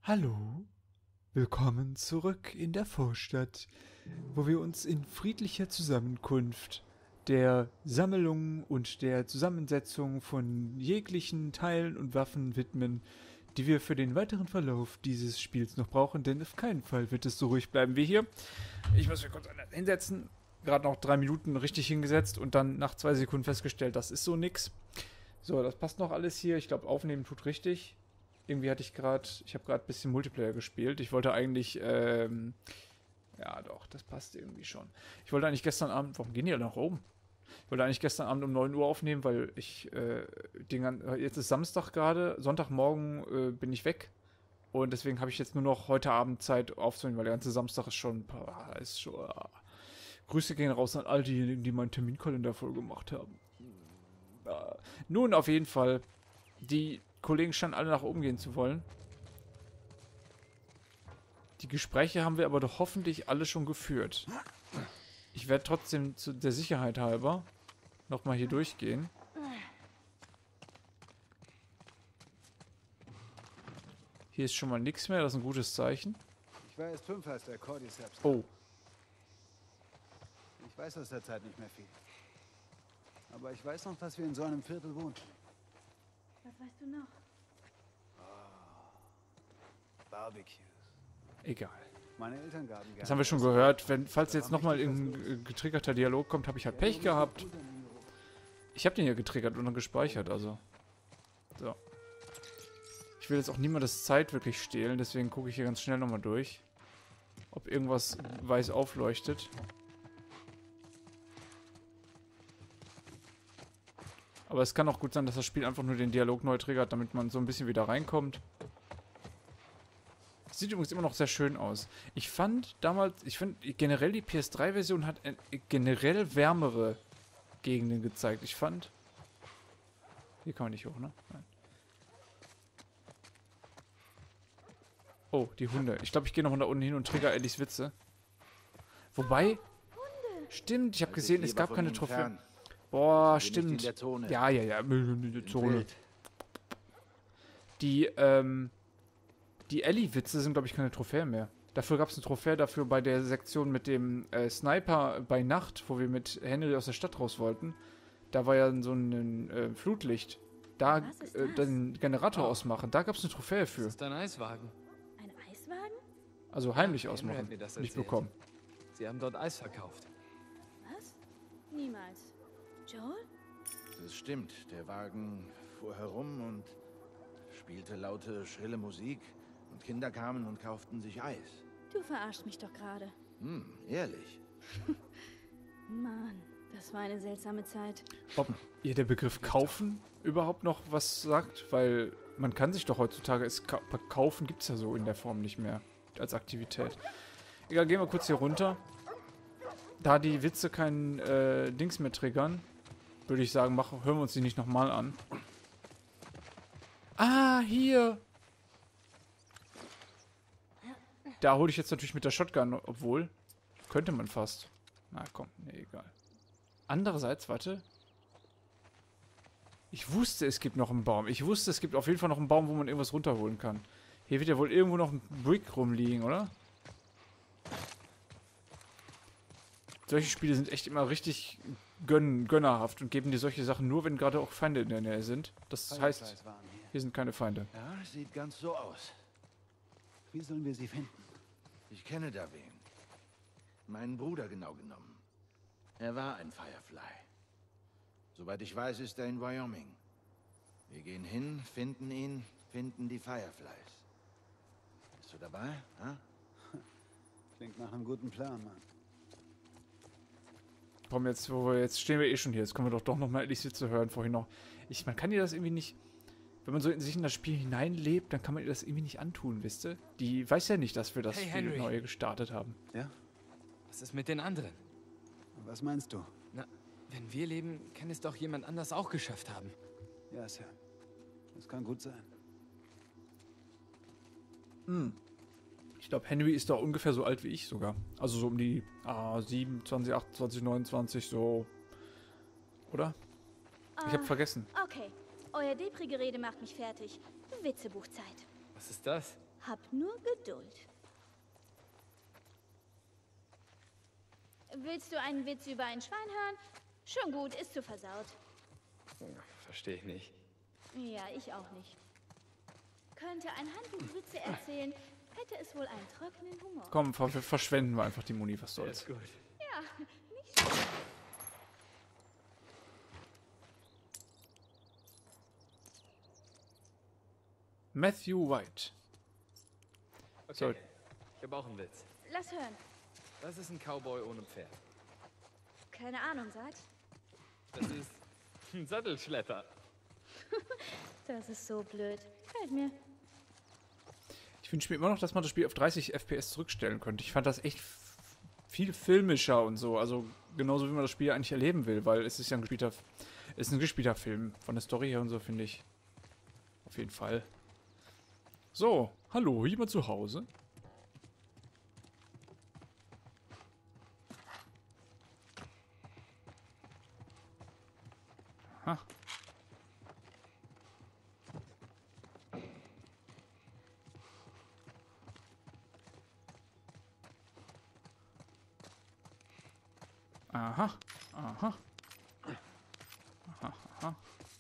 Hallo, willkommen zurück in der Vorstadt, wo wir uns in friedlicher Zusammenkunft der Sammlung und der Zusammensetzung von jeglichen Teilen und Waffen widmen, die wir für den weiteren Verlauf dieses Spiels noch brauchen, denn auf keinen Fall wird es so ruhig bleiben wie hier. Ich muss mir kurz hinsetzen, gerade noch 3 Minuten richtig hingesetzt und dann nach 2 Sekunden festgestellt, das ist so nix. So, das passt noch alles hier. Ich glaube, aufnehmen tut richtig. Irgendwie hatte ich habe gerade ein bisschen Multiplayer gespielt. Ich wollte eigentlich, ja doch, das passt irgendwie schon. Ich wollte eigentlich gestern Abend, warum gehen die alle nach oben? Ich wollte eigentlich gestern Abend um 9 Uhr aufnehmen, weil jetzt ist Samstag gerade, Sonntagmorgen bin ich weg. Und deswegen habe ich jetzt nur noch heute Abend Zeit aufzunehmen, weil der ganze Samstag ist schon. Grüße gehen raus an all diejenigen, die meinen Terminkalender voll gemacht haben. Nun, auf jeden Fall, die Kollegen scheinen alle nach oben gehen zu wollen. Die Gespräche haben wir aber doch hoffentlich alle schon geführt. Ich werde trotzdem zu der Sicherheit halber nochmal hier durchgehen. Hier ist schon mal nichts mehr, das ist ein gutes Zeichen. Ich war erst 5, als der Cordyceps. Oh. Ich weiß aus der Zeit nicht mehr viel. Aber ich weiß noch, dass wir in so einem Viertel wohnten. Was weißt du noch? Barbecues. Egal. Meine Eltern gaben gerne. Das haben wir schon gehört. Falls jetzt nochmal ein getriggerter Dialog kommt, habe ich halt Pech gehabt. Ich habe den hier getriggert und dann gespeichert, also. So. Ich will jetzt auch niemandes Zeit wirklich stehlen, deswegen gucke ich hier ganz schnell nochmal durch. Ob irgendwas weiß aufleuchtet. Aber es kann auch gut sein, dass das Spiel einfach nur den Dialog neu triggert, damit man so ein bisschen wieder reinkommt. Sieht übrigens immer noch sehr schön aus. Ich fand generell die PS3-Version hat generell wärmere Gegenden gezeigt. Ich fand... Hier kann man nicht hoch, ne? Nein. Oh, die Hunde. Ich glaube, ich gehe nochmal da unten hin und trigger Ellies Witze. Wobei... Stimmt, ich habe gesehen, es gab keine Trophäen. Boah, stimmt. Ja. In der Zone. Die Ellie-Witze sind, glaube ich, keine Trophäe mehr. Dafür gab es eine Trophäe dafür bei der Sektion mit dem Sniper bei Nacht, wo wir mit Henry aus der Stadt raus wollten. Da war ja so ein Flutlicht. Da den Generator ausmachen. Da gab es eine Trophäe für. Das ist ein Eiswagen. Ein Eiswagen? Also heimlich Henry ausmachen. hat mir das Nicht erzählt. bekommen. Sie haben dort Eis verkauft. Was? Niemals. Joel? Das stimmt. Der Wagen fuhr herum und spielte laute, schrille Musik. Und Kinder kamen und kauften sich Eis. Du verarschst mich doch gerade. Ehrlich. Mann, das war eine seltsame Zeit. Ob ihr der Begriff kaufen überhaupt noch was sagt? Weil man kann sich doch heutzutage... Kaufen gibt es ja so in der Form nicht mehr als Aktivität. Egal, gehen wir kurz hier runter. Da die Witze kein Dings mehr triggern, würde ich sagen, hören wir uns die nicht nochmal an. Ah, hier! Da hole ich jetzt natürlich mit der Shotgun, obwohl, könnte man fast. Na komm, nee, egal. Andererseits, warte. Ich wusste, es gibt noch einen Baum. Ich wusste, es gibt auf jeden Fall noch einen Baum, wo man irgendwas runterholen kann. Hier wird ja wohl irgendwo noch ein Brick rumliegen, oder? Solche Spiele sind echt immer richtig gönnerhaft und geben dir solche Sachen nur, wenn gerade auch Feinde in der Nähe sind. Das heißt, hier sind keine Feinde. Ja, sieht ganz so aus. Wie sollen wir sie finden? Ich kenne da wen. Meinen Bruder genau genommen. Er war ein Firefly. Soweit ich weiß, ist er in Wyoming. Wir gehen hin, finden ihn, finden die Fireflies. Bist du dabei? Ha? Klingt nach einem guten Plan, Mann. Komm, jetzt stehen wir eh schon hier. Jetzt können wir doch noch mal Ellies Witze hören vorhin noch. Man kann dir das irgendwie nicht... Wenn man so sich in das Spiel hineinlebt, dann kann man ihr das irgendwie nicht antun, wisst ihr? Die weiß ja nicht, dass wir das Hey, Spiel Henry. neu gestartet haben. Ja? Was ist mit den anderen? Was meinst du? Na, wenn wir leben, kann es doch jemand anders auch geschafft haben. Ja, Sir. Das kann gut sein. Ich glaube, Henry ist da ungefähr so alt wie ich sogar. Also so um die 27, 28, 29, so. Oder? Ich habe vergessen. Okay, euer Depri-Gerede macht mich fertig. Witzebuchzeit. Was ist das? Hab nur Geduld. Willst du einen Witz über ein Schwein hören? Schon gut, ist zu versaut. Verstehe ich nicht. Ja, ich auch nicht. Könnte ein Handbuch Witze erzählen, hätte es wohl einen trockenen Humor. Komm, verschwenden wir einfach die Muni, was soll's. Ist gut. Ja, nicht schlecht. Matthew White. Okay. So. Ich habe auch einen Witz. Lass hören. Das ist ein Cowboy ohne Pferd. Keine Ahnung, sag. Das ist ein Sattelschlepper. Das ist so blöd. Gefällt mir. Ich wünsche mir immer noch, dass man das Spiel auf 30 FPS zurückstellen könnte. Ich fand das echt viel filmischer und so. Also genauso wie man das Spiel eigentlich erleben will, weil es ist ja ein gespielter Film. Von der Story her und so, finde ich. Auf jeden Fall. So, hallo, jemand zu Hause? Aha. Aha. Aha. Aha. Aha.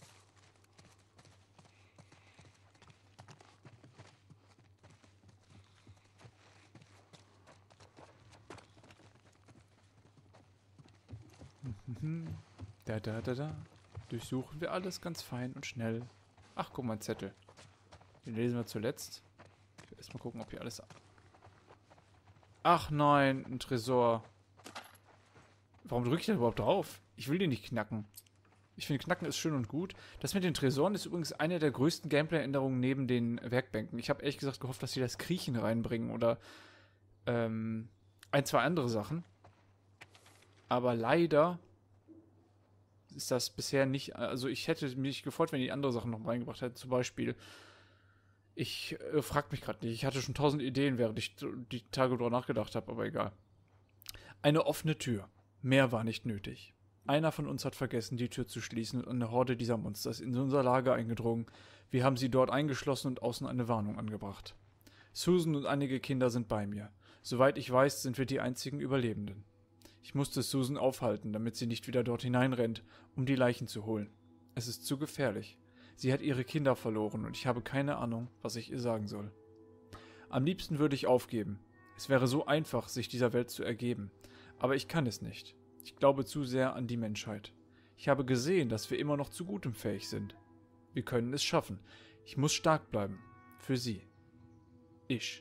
Da. Durchsuchen wir alles ganz fein und schnell. Ach, guck mal, ein Zettel. Den lesen wir zuletzt. Ich will erstmal gucken, ob hier alles... Ach nein, ein Tresor. Warum drücke ich da überhaupt drauf? Ich will den nicht knacken. Ich finde, knacken ist schön und gut. Das mit den Tresoren ist übrigens eine der größten Gameplay-Änderungen neben den Werkbänken. Ich habe ehrlich gesagt gehofft, dass sie das Kriechen reinbringen oder ein, zwei andere Sachen. Aber leider ist das bisher nicht... Also ich hätte mich gefreut, wenn die andere Sachen noch reingebracht hätten. Zum Beispiel, ich frag mich gerade nicht. Ich hatte schon 1000 Ideen, während ich die Tage drüber nachgedacht habe, aber egal. Eine offene Tür. Mehr war nicht nötig. Einer von uns hat vergessen, die Tür zu schließen und eine Horde dieser Monster ist in unser Lager eingedrungen. Wir haben sie dort eingeschlossen und außen eine Warnung angebracht. Susan und einige Kinder sind bei mir. Soweit ich weiß, sind wir die einzigen Überlebenden. Ich musste Susan aufhalten, damit sie nicht wieder dort hineinrennt, um die Leichen zu holen. Es ist zu gefährlich. Sie hat ihre Kinder verloren und ich habe keine Ahnung, was ich ihr sagen soll. Am liebsten würde ich aufgeben. Es wäre so einfach, sich dieser Welt zu ergeben. Aber ich kann es nicht. Ich glaube zu sehr an die Menschheit. Ich habe gesehen, dass wir immer noch zu Gutem fähig sind. Wir können es schaffen. Ich muss stark bleiben. Für sie. Ich.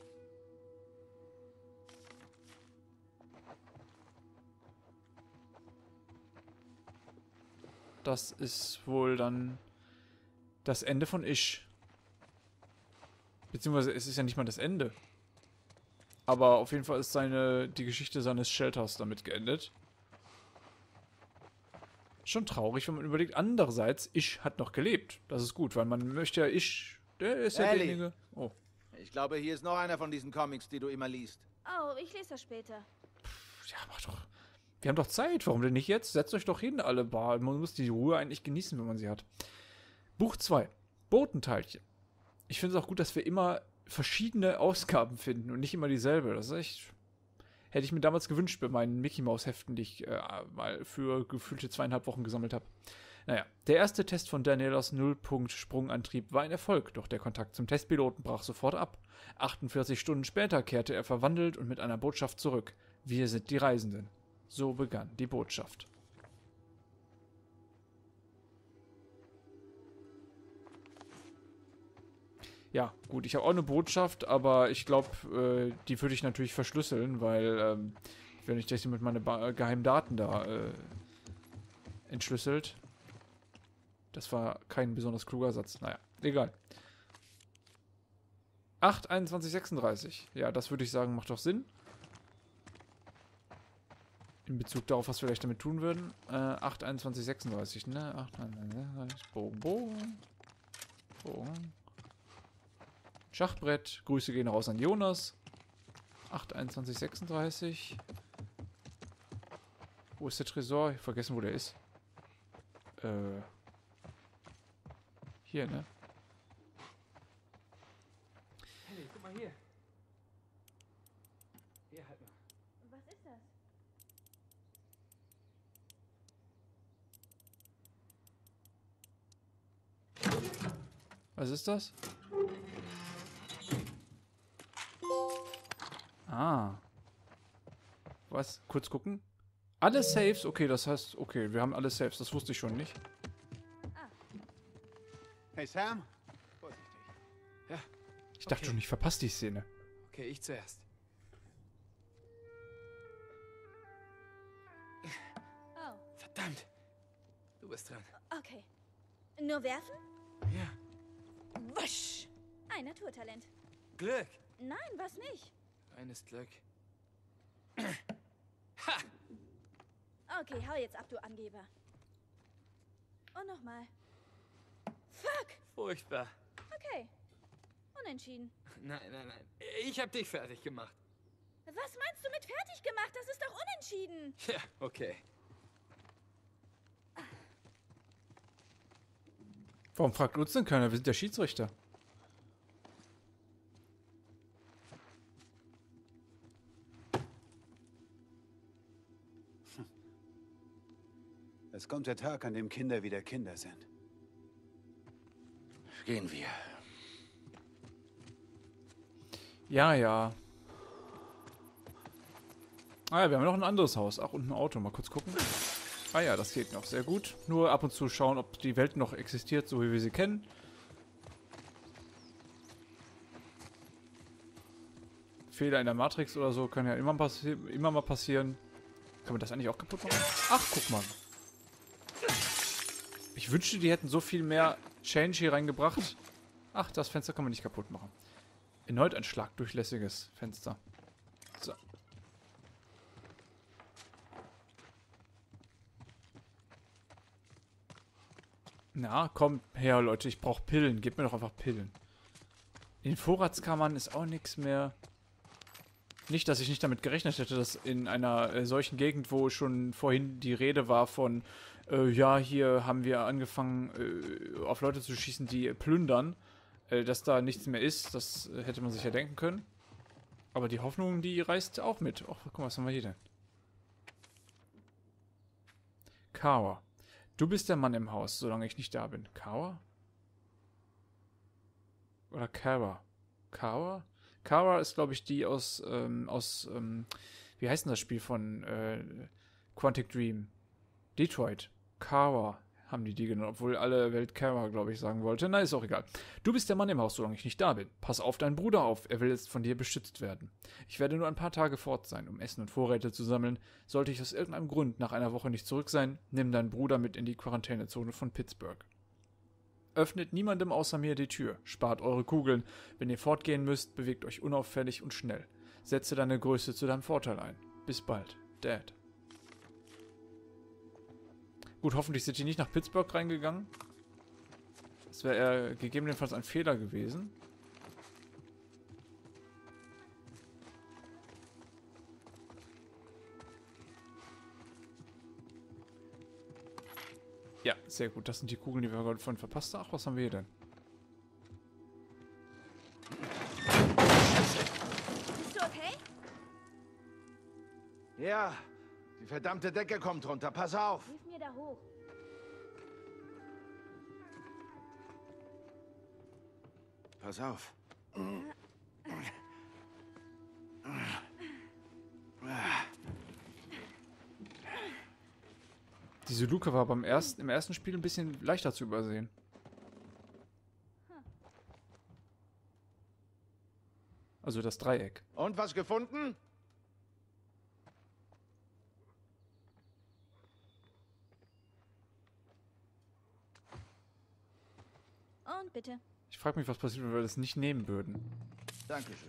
Das ist wohl dann das Ende von Ich. Beziehungsweise es ist ja nicht mal das Ende. Aber auf jeden Fall ist die Geschichte seines Shelters damit geendet. Schon traurig, wenn man überlegt. Andererseits, Ich hat noch gelebt. Das ist gut, weil man möchte ja Ich... Der ist ja Ellie. derjenige... Oh. Ich glaube, hier ist noch einer von diesen Comics, die du immer liest. Oh, ich lese das später. Ja, mach doch... Wir haben doch Zeit. Warum denn nicht jetzt? Setzt euch doch hin, alle Bar. Man muss die Ruhe eigentlich genießen, wenn man sie hat. Buch 2. Botenteilchen. Ich finde es auch gut, dass wir immer verschiedene Ausgaben finden und nicht immer dieselbe. Das ist echt... Hätte ich mir damals gewünscht bei meinen Mickey-Maus-Heften, die ich mal für gefühlte 2,5 Wochen gesammelt habe. Naja, der erste Test von Danielos Nullpunkt-Sprungantrieb war ein Erfolg, doch der Kontakt zum Testpiloten brach sofort ab. 48 Stunden später kehrte er verwandelt und mit einer Botschaft zurück. Wir sind die Reisenden. So begann die Botschaft. Ja, gut, ich habe auch eine Botschaft, aber ich glaube, die würde ich natürlich verschlüsseln, weil, wenn ich das mit meinen geheimen Daten da entschlüsselt. Das war kein besonders kluger Satz. Naja, egal. 8, 21, 36. Ja, das würde ich sagen, macht doch Sinn. In Bezug darauf, was wir vielleicht damit tun würden. 8, 21, 36, ne? 8, 21, 36. Bogen. Schachbrett. Grüße gehen raus an Jonas. 8, 21, 36. Wo ist der Tresor? Ich hab vergessen, wo der ist. Hey, Guck mal hier. Hier, halt mal. Was ist das? Was ist das? Ah. Was? Kurz gucken. Alle Saves? Okay, das heißt, okay, wir haben alle Saves. Das wusste ich schon nicht. Hey Sam. Vorsichtig. Ja. Ich dachte schon, ich verpasse die Szene. Okay, ich zuerst. Oh, Verdammt. Du bist dran. okay. Nur werfen? Ja. Wusch! Ein Naturtalent. Glück. Nein, was nicht? Eines Glück. Okay, hau jetzt ab, du Angeber. Und nochmal. Fuck! Furchtbar. Okay. Unentschieden. Nein. Ich hab dich fertig gemacht. Was meinst du mit fertig gemacht? Das ist doch unentschieden. Ja, okay. Warum fragt uns denn keiner? Wir sind der Schiedsrichter. Es kommt der Tag, an dem Kinder wieder Kinder sind. Gehen wir. Ja, ja. Ah ja, wir haben noch ein anderes Haus. Ach, und ein Auto. Mal kurz gucken. Ah ja, das geht noch. Sehr gut. Nur ab und zu schauen, ob die Welt noch existiert, so wie wir sie kennen. Fehler in der Matrix oder so können ja immer mal passieren. Kann man das eigentlich auch kaputt machen? Ach, guck mal. Ich wünschte, die hätten so viel mehr Change hier reingebracht. Ach, das Fenster kann man nicht kaputt machen. Erneut ein schlagdurchlässiges Fenster. So. Na, komm her, Leute. Ich brauche Pillen. Gebt mir doch einfach Pillen. In den Vorratskammern ist auch nichts mehr. Nicht, dass ich nicht damit gerechnet hätte, dass in einer solchen Gegend, wo schon vorhin die Rede war von, ja, hier haben wir angefangen, auf Leute zu schießen, die plündern, dass da nichts mehr ist. Das hätte man sich ja denken können. Aber die Hoffnung, die reißt auch mit. Ach, guck mal, was haben wir hier denn? Kawa. Du bist der Mann im Haus, solange ich nicht da bin. Kawa? Oder Kara? Kawa? Kara ist, glaube ich, die aus, wie heißt denn das Spiel von Quantic Dream? Detroit. Kara haben die genannt, obwohl alle Welt Kara, glaube ich, sagen wollte. Na, ist auch egal. Du bist der Mann im Haus, solange ich nicht da bin. Pass auf deinen Bruder auf, er will jetzt von dir beschützt werden. Ich werde nur ein paar Tage fort sein, um Essen und Vorräte zu sammeln. Sollte ich aus irgendeinem Grund nach einer Woche nicht zurück sein, nimm deinen Bruder mit in die Quarantänezone von Pittsburgh. Öffnet niemandem außer mir die Tür. Spart eure Kugeln. Wenn ihr fortgehen müsst, bewegt euch unauffällig und schnell. Setze deine Größe zu deinem Vorteil ein. Bis bald. Dad. Gut, hoffentlich sind die nicht nach Pittsburgh reingegangen. Das wäre gegebenenfalls ein Fehler gewesen. Ja, sehr gut. Das sind die Kugeln, die wir gerade vorhin verpasst haben. Ach, was haben wir hier denn? Bist du okay? Ja, die verdammte Decke kommt runter. Pass auf. Hilf mir da hoch. Pass auf. Diese Luke war im ersten Spiel ein bisschen leichter zu übersehen. Also das Dreieck. Und was gefunden? Und bitte. Ich frage mich, was passiert, wenn wir das nicht nehmen würden. Dankeschön.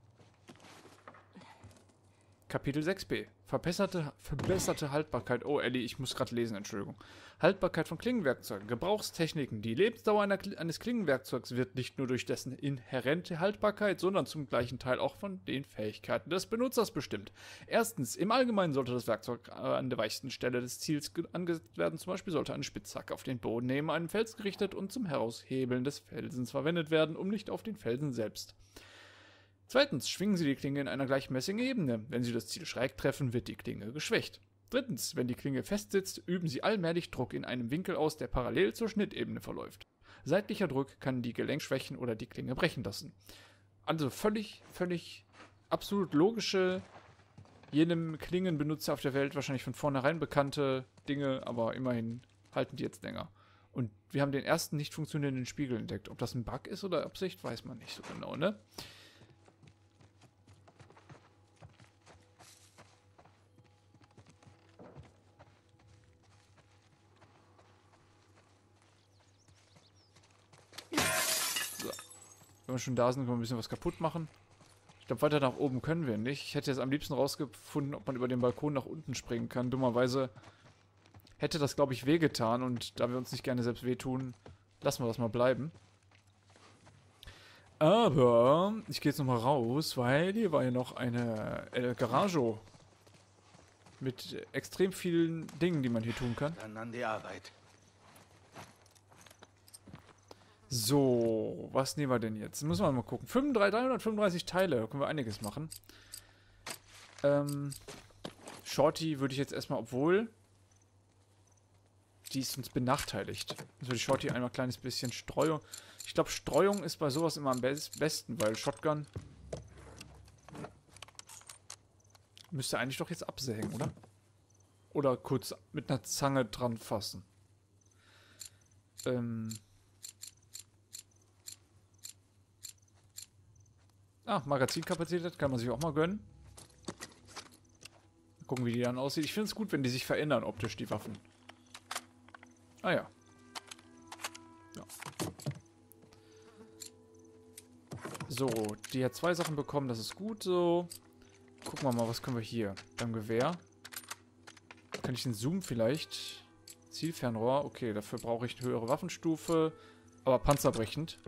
Kapitel 6b. Verbesserte Haltbarkeit. Oh, Ellie, ich muss gerade lesen, Entschuldigung. Haltbarkeit von Klingenwerkzeugen. Gebrauchstechniken. Die Lebensdauer eines Klingenwerkzeugs wird nicht nur durch dessen inhärente Haltbarkeit, sondern zum gleichen Teil auch von den Fähigkeiten des Benutzers bestimmt. Erstens, im Allgemeinen sollte das Werkzeug an der weichsten Stelle des Ziels angesetzt werden. Zum Beispiel sollte eine Spitzhacke auf den Boden neben einen Fels gerichtet und zum Heraushebeln des Felsens verwendet werden, um nicht auf den Felsen selbst Zweitens, schwingen Sie die Klinge in einer gleichmäßigen Ebene. Wenn Sie das Ziel schräg treffen, wird die Klinge geschwächt. Drittens, wenn die Klinge festsitzt, üben Sie allmählich Druck in einem Winkel aus, der parallel zur Schnittebene verläuft. Seitlicher Druck kann die Gelenk schwächen oder die Klinge brechen lassen. Also völlig absolut logische, jedem Klingenbenutzer auf der Welt wahrscheinlich von vornherein bekannte Dinge, aber immerhin halten die jetzt länger. Und wir haben den ersten nicht funktionierenden Spiegel entdeckt. Ob das ein Bug ist oder Absicht, weiß man nicht so genau, ne? So. Wenn wir schon da sind, können wir ein bisschen was kaputt machen. Ich glaube, weiter nach oben können wir nicht. Ich hätte jetzt am liebsten rausgefunden, ob man über den Balkon nach unten springen kann. Dummerweise hätte das, glaube ich, wehgetan. Und da wir uns nicht gerne selbst wehtun, lassen wir das mal bleiben. Aber ich gehe jetzt nochmal raus, weil hier war ja noch eine Garage mit extrem vielen Dingen, die man hier tun kann. Dann an die Arbeit. So, was nehmen wir denn jetzt? Müssen wir mal gucken. 335 Teile, da können wir einiges machen. Shorty würde ich jetzt erstmal, obwohl die ist uns benachteiligt. Also die Shorty einmal ein kleines bisschen Streuung. Ich glaube, Streuung ist bei sowas immer am besten, weil Shotgun müsste eigentlich doch jetzt absägen, oder? Oder kurz mit einer Zange dran fassen. Magazinkapazität kann man sich auch mal gönnen. Mal gucken, wie die dann aussieht. Ich finde es gut, wenn die sich verändern optisch, die Waffen. Ah ja. So, die hat 2 Sachen bekommen, das ist gut so. Gucken wir mal, was können wir hier? Beim Gewehr. Kann ich den Zoom vielleicht? Zielfernrohr, okay, dafür brauche ich eine höhere Waffenstufe. Aber panzerbrechend.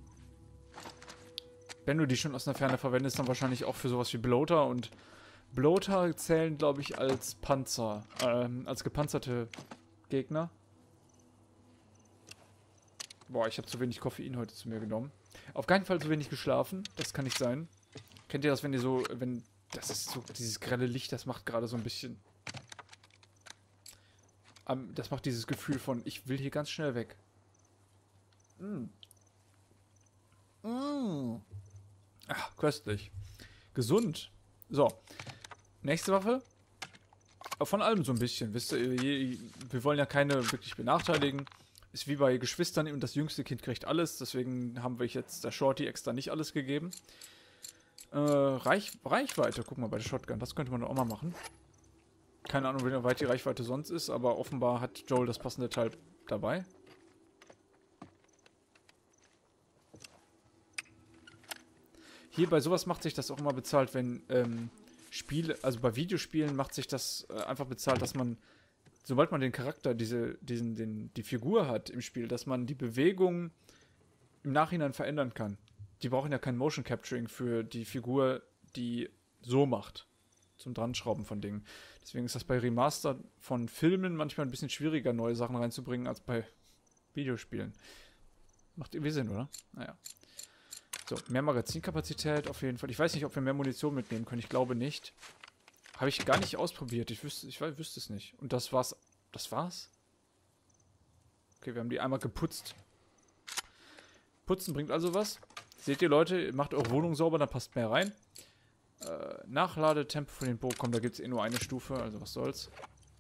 Wenn du die schon aus einer Ferne verwendest, dann wahrscheinlich auch für sowas wie Bloater. Und Bloater zählen, glaube ich, als Panzer. Als gepanzerte Gegner. Boah, ich habe zu wenig Koffein heute zu mir genommen. Auf keinen Fall zu wenig geschlafen. Das kann nicht sein. Kennt ihr das, wenn ihr so... das ist so... Dieses grelle Licht, das macht gerade so ein bisschen... das macht dieses Gefühl von, ich will hier ganz schnell weg. Ach, köstlich. Gesund. So. Nächste Waffe. Von allem so ein bisschen. Wisst ihr, wir wollen ja keine wirklich benachteiligen. Ist wie bei Geschwistern und das jüngste Kind kriegt alles. Deswegen haben wir jetzt der Shorty extra nicht alles gegeben. Reichweite. Guck mal bei der Shotgun. Das könnte man auch mal machen. Keine Ahnung, wie weit die Reichweite sonst ist, aber offenbar hat Joel das passende Teil dabei. Hier bei sowas macht sich das auch immer bezahlt, wenn also bei Videospielen macht sich das einfach bezahlt, dass man, sobald man den Charakter, die Figur hat im Spiel, dass man die Bewegung im Nachhinein verändern kann. Die brauchen ja kein Motion Capturing für die Figur, die so macht. Zum Dranschrauben von Dingen. Deswegen ist das bei Remaster von Filmen manchmal ein bisschen schwieriger, neue Sachen reinzubringen, als bei Videospielen. Macht irgendwie Sinn, oder? Naja. So, mehr Magazinkapazität auf jeden Fall. Ich weiß nicht, ob wir mehr Munition mitnehmen können. Ich glaube nicht. Habe ich gar nicht ausprobiert. Ich wüsste es nicht. Und das war's. Das war's? Okay, wir haben die einmal geputzt. Putzen bringt also was. Seht ihr, Leute, macht eure Wohnung sauber, dann passt mehr rein. Nachladetempo von den Bogen. Komm, da gibt es eh nur eine Stufe, also was soll's.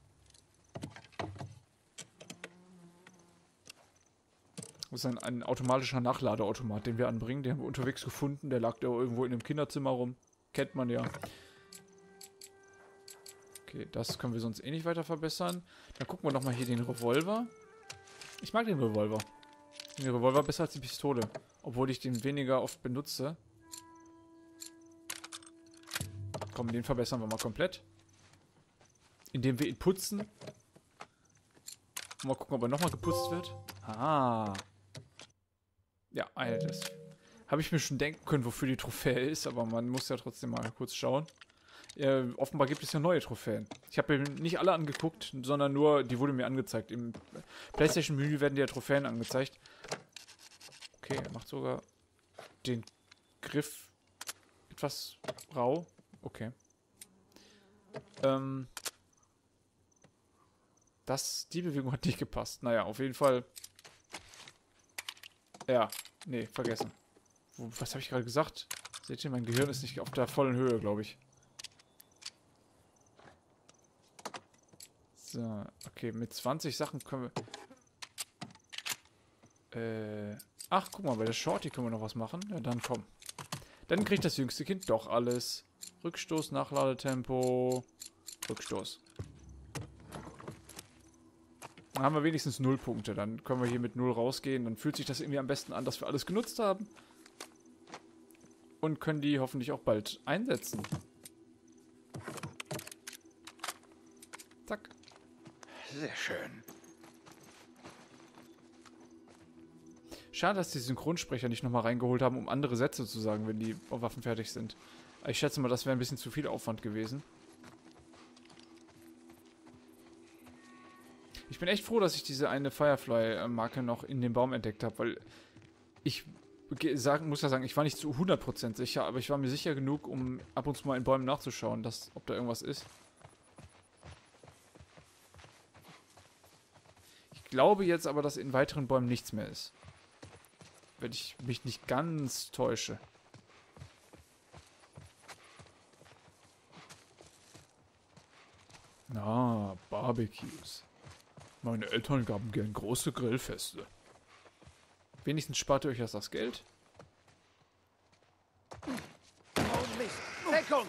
Das ist ein automatischer Nachladeautomat, den wir anbringen. Den haben wir unterwegs gefunden. Der lag da irgendwo in einem Kinderzimmer rum. Kennt man ja. Okay, das können wir sonst eh nicht weiter verbessern. Dann gucken wir nochmal hier den Revolver. Ich mag den Revolver. Den Revolver besser als die Pistole. Obwohl ich den weniger oft benutze. Komm, den verbessern wir mal komplett. Indem wir ihn putzen. Mal gucken, ob er nochmal geputzt wird. Ah. Ja, das habe ich mir schon denken können, wofür die Trophäe ist, aber man muss ja trotzdem mal kurz schauen. Offenbar gibt es ja neue Trophäen. Ich habe mir nicht alle angeguckt, sondern nur, die wurde mir angezeigt. Im PlayStation-Menü werden die ja Trophäen angezeigt. Okay, er macht sogar den Griff etwas rau. Okay. Die Bewegung hat nicht gepasst. Naja, auf jeden Fall. Ja, nee, vergessen. Was habe ich gerade gesagt? Seht ihr, mein Gehirn ist nicht auf der vollen Höhe, glaube ich. So, okay, mit 20 Sachen können wir... ach, guck mal, bei der Shorty können wir noch was machen. Ja, dann komm. Dann kriegt das jüngste Kind doch alles. Rückstoß, Nachladetempo, Rückstoß. Dann haben wir wenigstens 0 Punkte. Dann können wir hier mit 0 rausgehen. Dann fühlt sich das irgendwie am besten an, dass wir alles genutzt haben. Und können die hoffentlich auch bald einsetzen. Zack. Sehr schön. Schade, dass die Synchronsprecher nicht nochmal reingeholt haben, um andere Sätze zu sagen, wenn die Waffen fertig sind. Ich schätze mal, das wäre ein bisschen zu viel Aufwand gewesen. Ich bin echt froh, dass ich diese eine Firefly-Marke noch in dem Baum entdeckt habe, weil ich muss ja sagen, ich war nicht zu 100% sicher, aber ich war mir sicher genug, um ab und zu mal in Bäumen nachzuschauen, ob da irgendwas ist. Ich glaube jetzt aber, dass in weiteren Bäumen nichts mehr ist. Wenn ich mich nicht ganz täusche. Ah, Barbecues. Meine Eltern gaben gern große Grillfeste. Wenigstens spart ihr euch das Geld. Oh Mist! Deckung!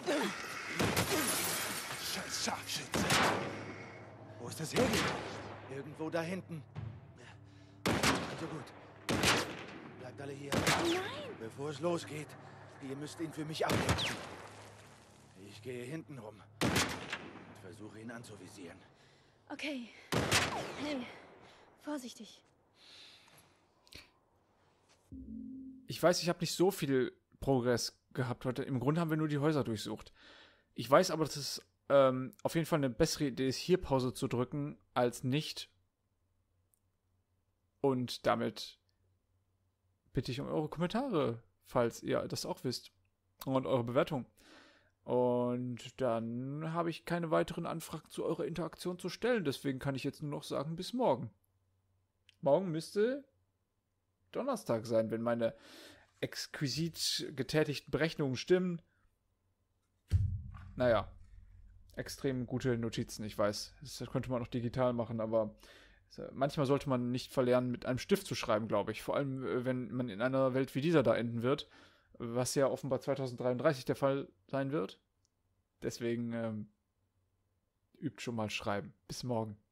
Scheiß Scharfschütze. Wo ist das hergeht? Irgendwo da hinten. Also gut. Bleibt alle hier. Nein! Bevor es losgeht, ihr müsst ihn für mich ablenken. Ich gehe hinten rum und versuche ihn anzuvisieren. Okay. Hey, vorsichtig. Ich weiß, ich habe nicht so viel Progress gehabt heute. Im Grunde haben wir nur die Häuser durchsucht. Ich weiß aber, dass es auf jeden Fall eine bessere Idee ist, hier Pause zu drücken, als nicht. Und damit bitte ich um eure Kommentare, falls ihr das auch wisst. Und eure Bewertung. Und dann habe ich keine weiteren Anfragen zu eurer Interaktion zu stellen. Deswegen kann ich jetzt nur noch sagen, bis morgen. Morgen müsste Donnerstag sein, wenn meine exquisit getätigten Berechnungen stimmen. Naja, extrem gute Notizen, ich weiß. Das könnte man auch digital machen, aber manchmal sollte man nicht verlernen, mit einem Stift zu schreiben, glaube ich. Vor allem, wenn man in einer Welt wie dieser da enden wird, was ja offenbar 2033 der Fall sein wird. Deswegen übt schon mal schreiben. Bis morgen.